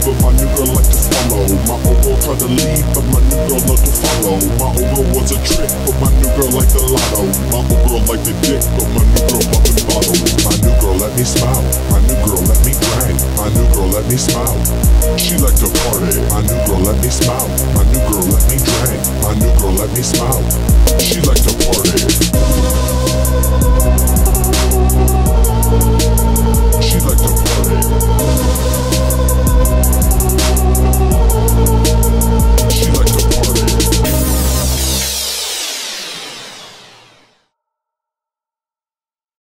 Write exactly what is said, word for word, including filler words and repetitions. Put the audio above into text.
but my new girl like to follow. My old girl tried to leave, but my new girl loved to follow. My old girl was a trick, but my new girl like the lotto. My old girl like the dick, but my new girl poppin' bottle. My new girl let me smile, my new girl let me drink. My new girl let me smile, she like to party. My new girl let me smile, my new girl let me drink. My new girl let me smile, she like to party.